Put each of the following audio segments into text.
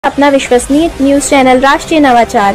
अपना विश्वसनीय news channel राष्ट्रीय नवाचार।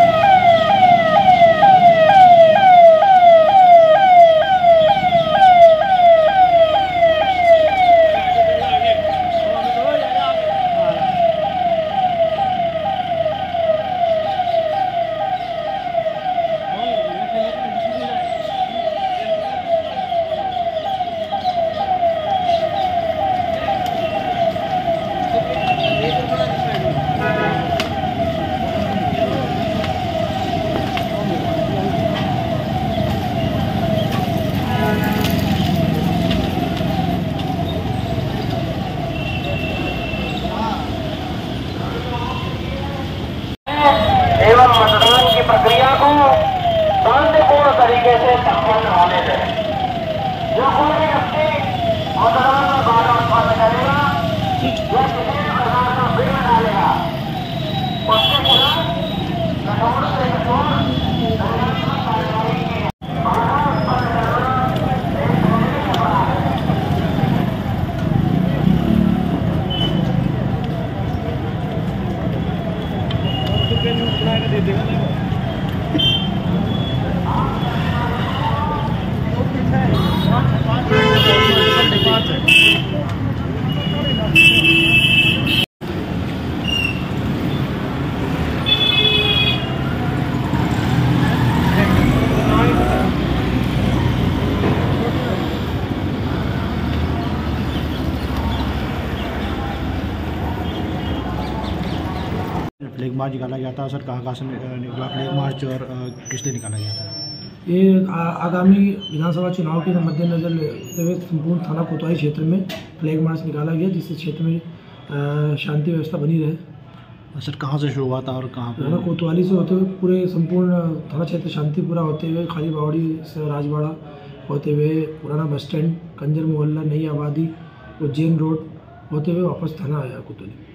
एवं मतदान की प्रक्रिया को शांतिपूर्ण तरीके से संपन्न होने दें। जो कोई व्यक्ति मतदान में बाधा उत्पन्न करेगा या किसी भी प्रकार का विघ्न डालेगा उसके खिलाफ कठोर से कठोर दंडात्मक कार्रवाई की बाधा उत्पन्न करना एक गंभीर अपराध है। फ्लैग मार्च निकाला गया था सर, कहाँ से निकला फ्लैग मार्च और किस लिए निकाला गया था? ये आगामी विधानसभा चुनाव के मद्देनजर लेते हुए संपूर्ण थाना कोतवाली क्षेत्र में फ्लैग मार्च निकाला गया, जिससे क्षेत्र में शांति व्यवस्था बनी रहे। सर कहाँ से शुरू हुआ था और कहाँ थाना कोतवाली से होते हुए पूरे संपूर्ण थाना क्षेत्र शांतिपुरा होते हुए खाली बावड़ी से राजवाड़ा होते हुए पुराना बस स्टैंड, कंजर मोहल्ला, नई आबादी, उज्जैन रोड होते हुए वापस थाना आया कोतवाली।